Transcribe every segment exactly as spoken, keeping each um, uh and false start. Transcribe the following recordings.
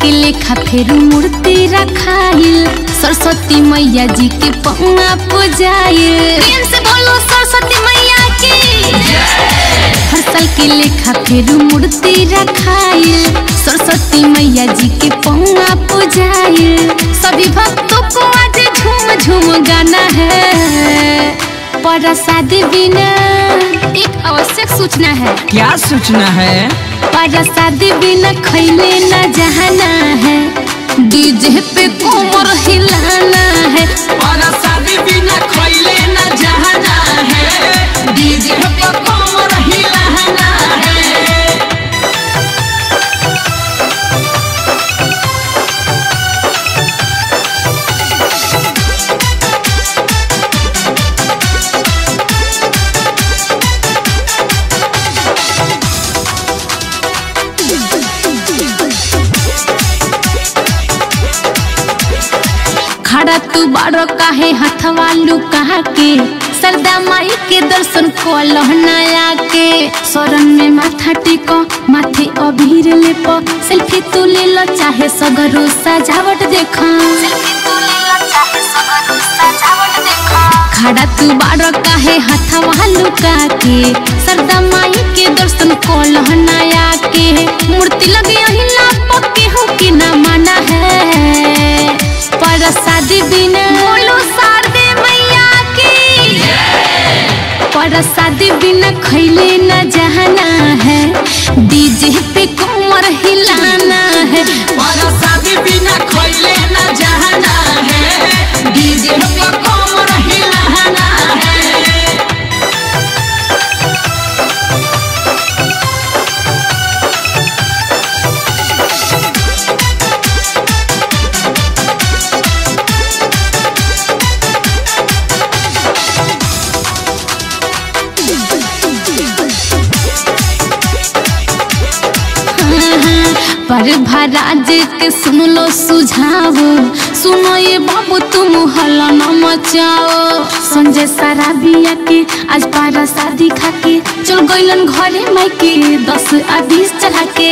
के लेखा फेरू मूर्ति रखाइल सरस्वती मैया जी के पौना पूजाइल। से बोलो सरस्वती मैया की हर साल के लेखा फेरू मूर्ति रखाइल सरस्वती मैया जी के पौना पूजाइल। सभी भक्तों को आज झूम झूम गाना है। प्रसाद बिना एक आवश्यक सूचना है। क्या सूचना है? प्रसाद बिना खैले न जाना है, डीजे पे कोमर हिलाना है। प्रसाद बिना खैले न जाना है, डीजे पे कोमर हिलाना है। खड़ा तू बारो काहे हथवा लुका के सरदा माई के दर्शन को लहनाया के। शरण में माथा टेको माथे अबीर लेपो सेल्फी तू ले लो चाहे सगरो सजावट देखो। खड़ा तू बारो काहे हथवा लुका के सरदा माई के दर्शन को लहनाया के। मूर्ति लगे हिला पक्के हो कि ना माना है। प्रसाद बिना बोलो शारदे मैया की प्रसाद बिना खैले न जाना है, डीजे पे कोमर हिलाना है। प्रसाद बिना खैले न जाना है, डीजे पे कोमर हिलाना है। पर भराज के सुन लो सुझाव, सुनो ये बाबू तुम हल्ला न मचाओ। संजय सराबिया के आज पारा शादी खा के चल गइलन घरे माई के दस आ बीस चढ़ा के।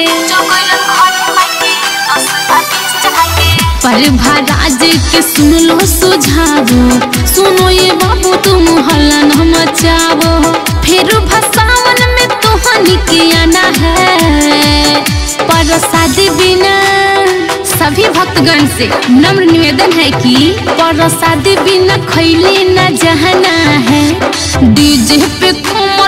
पर भराज के सुन लो सुझाव, सुनो ये बाबू तुम हल्ला न मचाओ। फिर भसावन में तोहनी के आना है। प्रसाद बिना सभी भक्तगण से नम्र निवेदन है कि प्रसाद बिना खैले न जाना है, डीजे पे